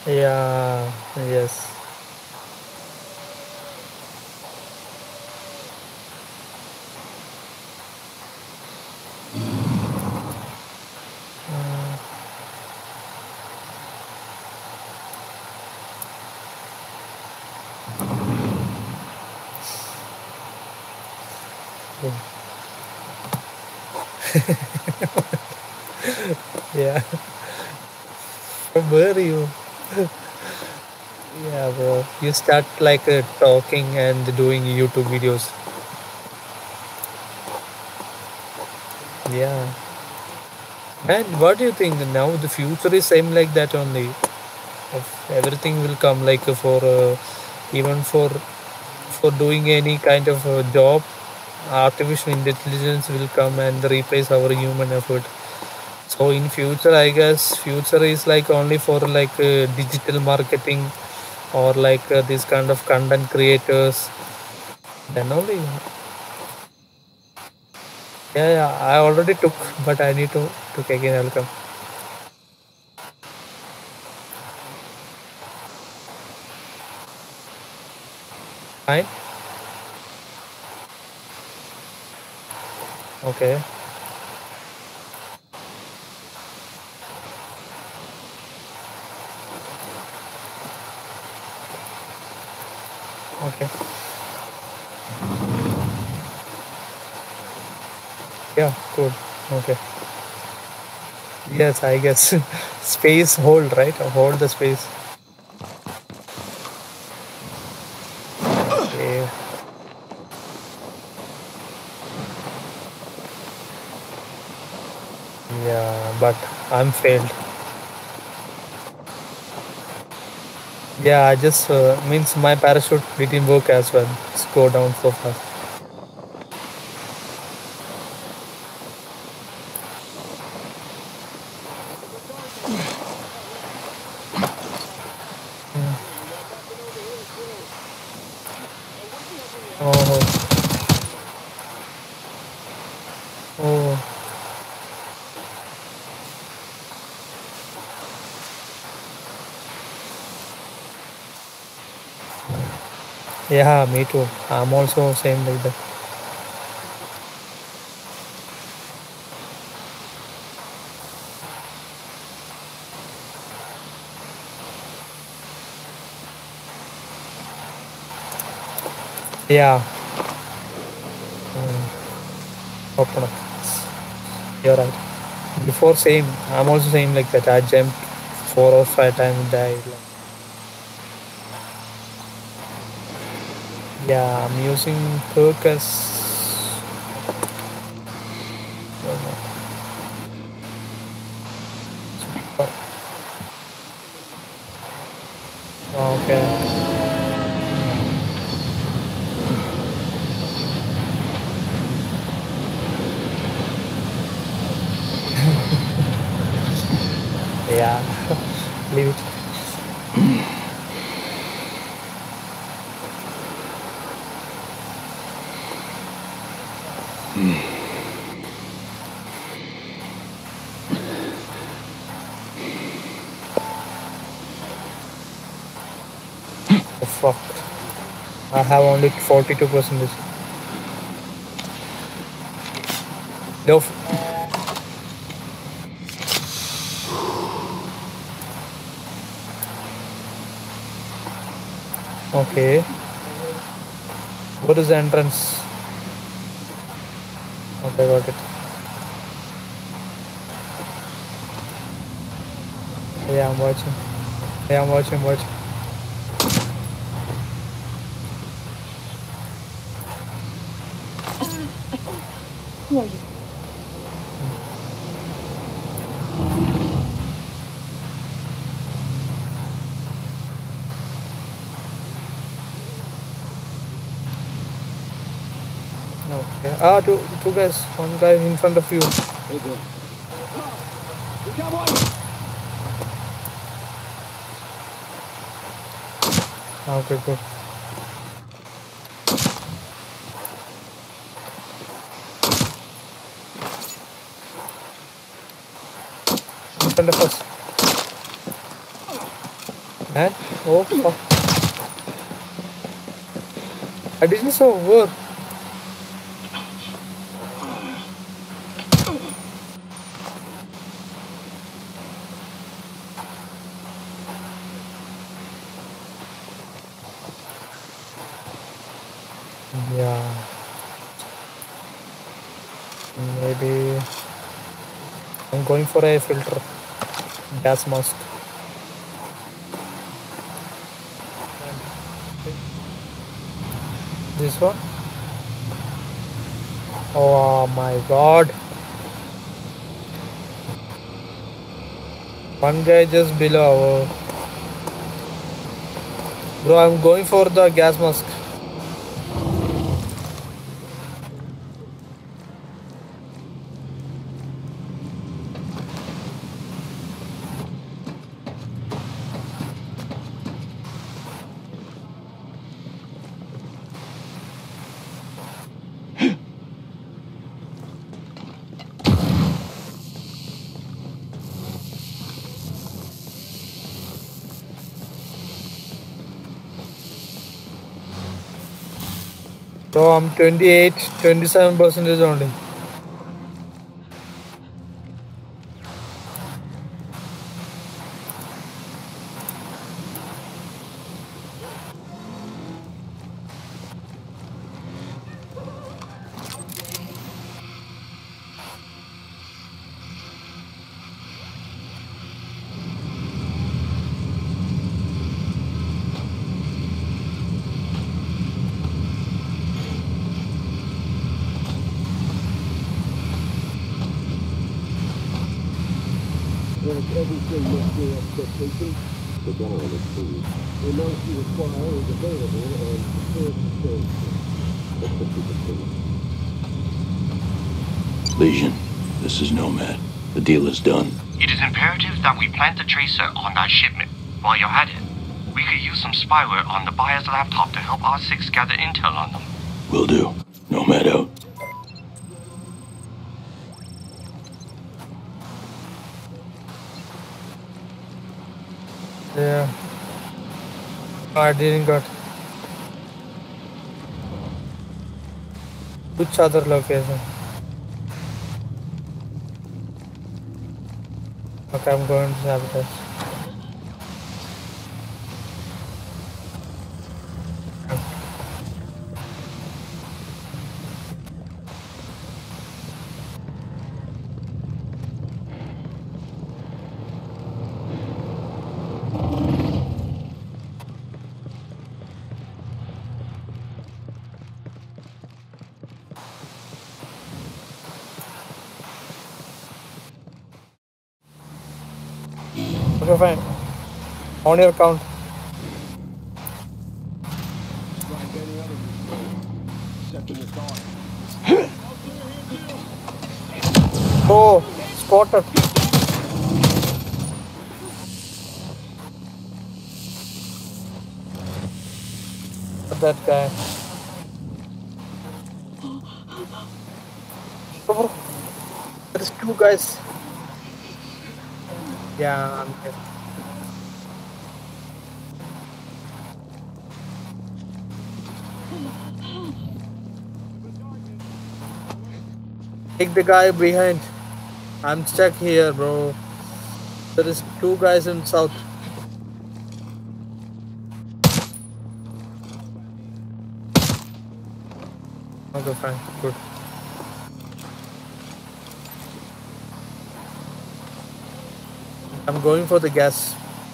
Yeah, yes. Yeah. From where you? Yeah, bro. You start like talking and doing YouTube videos. Yeah. And what do you think now? The future is same like that only. If everything will come like for even for doing any kind of job, artificial intelligence will come and replace our human effort. So in future, I guess future is like only for like digital marketing or like this kind of content creators. Then only, yeah, yeah. I already took, but I need to took again. I'll come. Fine. Okay. Okay. Yeah. Good. Okay. Yes, I guess space hold right. Hold the space. Okay. Yeah, but I'm failed. Yeah, I just means my parachute didn't work as well. It's go down so fast. Mm. Oh, oh, yeah, me too. I'm also same like that. Yeah, open up. You're right. Before same, I'm also same like that. I jumped 4 or 5 times, died. Yeah, I'm using Focus. Okay. Yeah, leave it. Oh, fuck. I have only 42%. No. Okay. What is the entrance? Okay, got it. Yeah, I'm watching. Yeah, I'm watching, watching. Who are you? Okay. Ah, two guys. One guy in front of you. Hey there. We got one. Ah, okay, good. In front of us. And oh fuck. I didn't saw where. Yeah. Maybe I'm going for a filter. Gas mask. This one? Oh my god. One guy just below. Bro, I'm going for the gas mask. So I'm 28, 27% only. When everything met their expectations, the general is pleased. They know she was fire is available and prepared to serve. That's the super thing. Legion, this is Nomad. The deal is done. It is imperative that we plant the tracer on that shipment. While you're at it, we could use some spyware on the buyer's laptop to help R6 gather intel on them. Will do. Nomad out. Yeah. I didn't got. Which other location? Okay, I'm going to sabotage. Okay, fine. On your count. Like any other except in the dark. Oh, spotted. That guy. Oh, there's two guys. Yeah, I'm here. Take the guy behind. I'm stuck here, bro. There is two guys in south. Okay, fine, good. I'm going for the gas.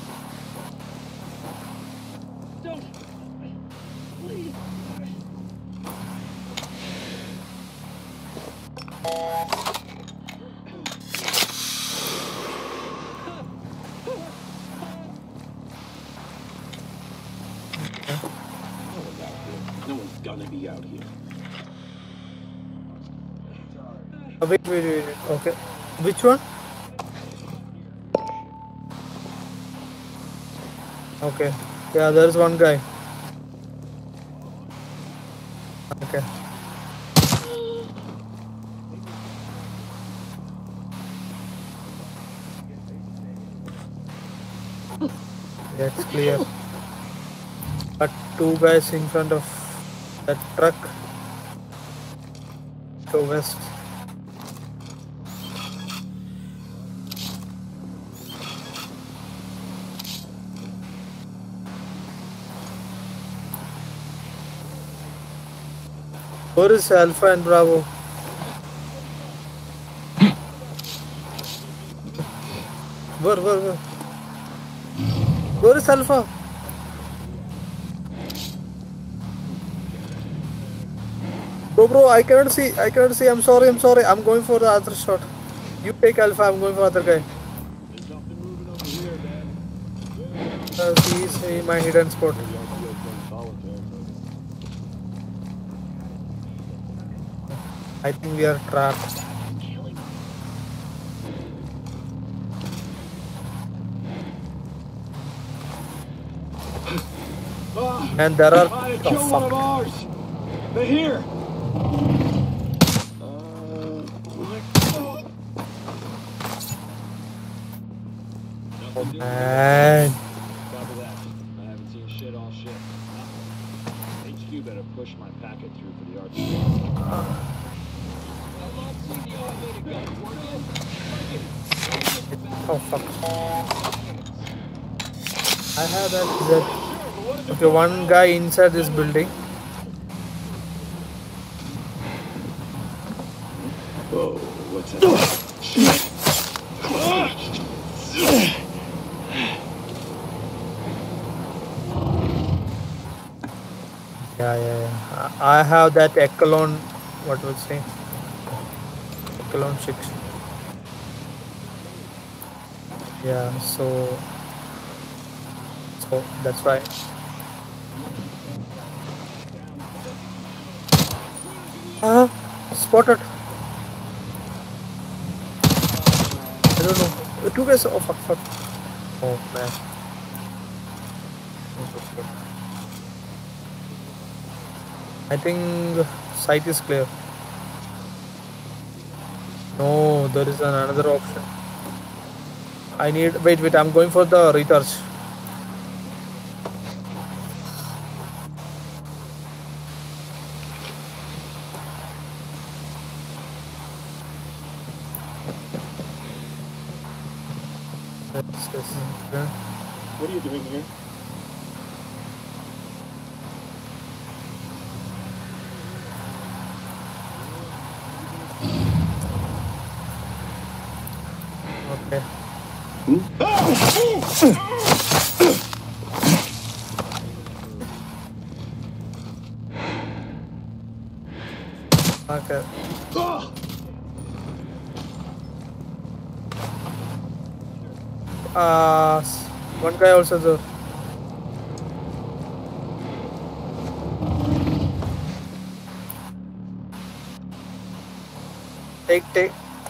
No one's gonna be out here. Wait. Okay. Which one? Okay. Yeah, there's one guy. Okay. That's clear. But two guys in front of that truck. Go west. Where is Alpha and Bravo? Where? Where is Alpha? Bro, I cannot see. I'm sorry. I'm going for the other shot. You take Alpha, I'm going for other guy. He's in my hidden spot. I think we are trapped. And there are... Kill one of ours! They're here! Man. Copy that. I haven't seen shit all shit. HQ better push my packet through for the artillery. Oh fuck. I have that. Okay, one guy inside this building. Whoa, what's that? Yeah. I have that Echelon, what was it? Echelon 6. Yeah, so that's why. Spotted. I don't know. Two guys. Oh fuck. Oh man. I think sight is clear. No, there is another option. I need... Wait, I'm going for the recharge. What are you doing here? Okay. Okay. One guy also there. Take.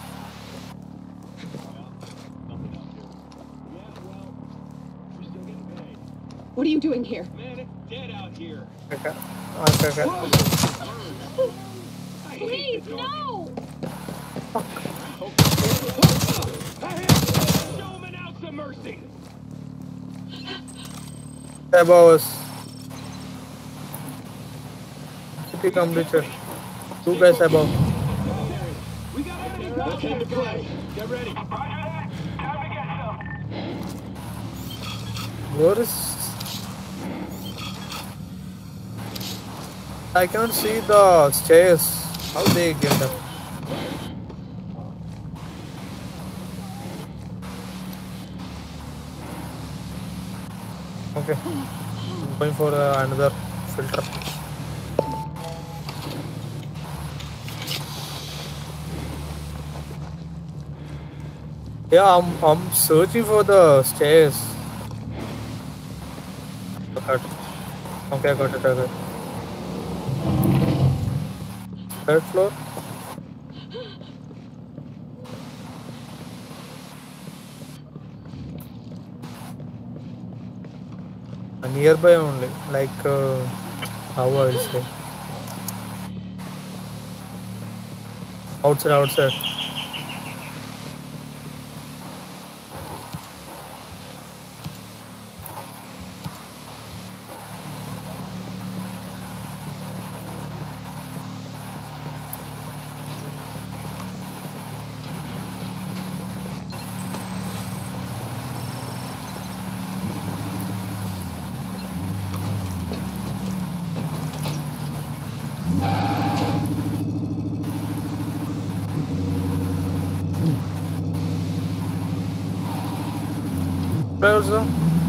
What are you doing here? Man, it's dead out here. Okay. Please, no! Show him an ounce of mercy. Above us. City completed. Two guys above. We got enemy contact to play. Get ready. Where is... I can't see the stairs. How they get up? Okay. I'm going for another filter. Yeah, I'm searching for the stairs. Okay, I got it. Third floor. Nearby only, like how I will say. Outside. also.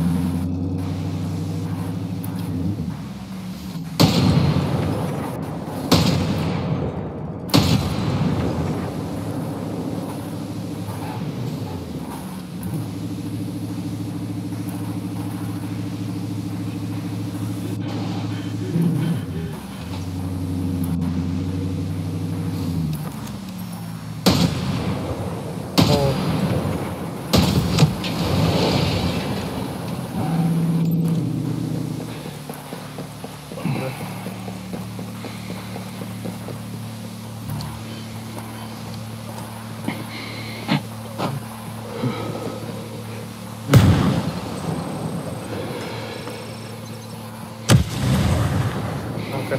Okay.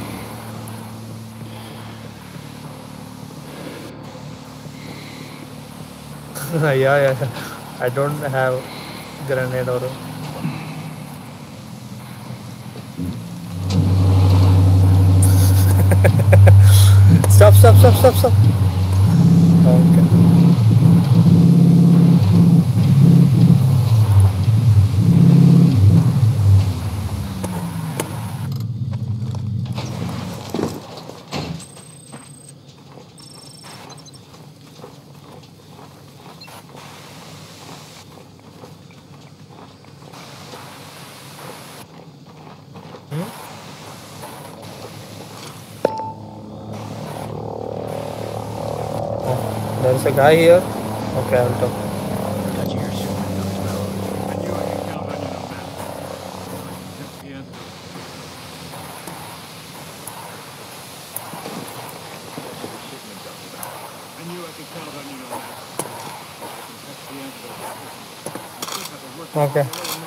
Yeah. I don't have grenade or. Stop. Okay. Oh, there's a guy here. Okay, I'll talk. Okay.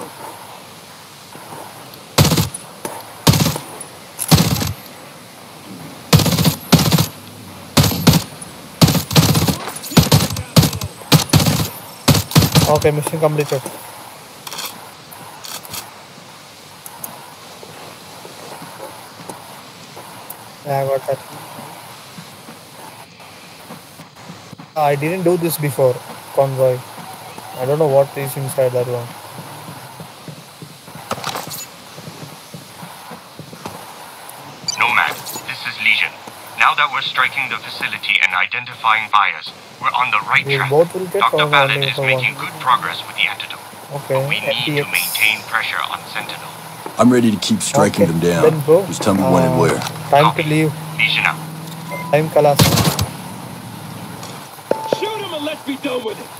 Okay, mission completed. Yeah, I got that. I didn't do this before. Convoy. I don't know what is inside that one. Nomad, this is Legion. Now that we're striking the facility and identifying buyers, we're on the right We track. both will get Dr. or Ballard only is for making one? good progress with the antidote. Okay, But we need to FTX. maintain pressure on Sentinel. I'm ready to keep striking Okay, them down. then go. Just tell me when and where. Time Copy. to leave. Legion out. Time, Kalas. Shoot him and let's be done with it.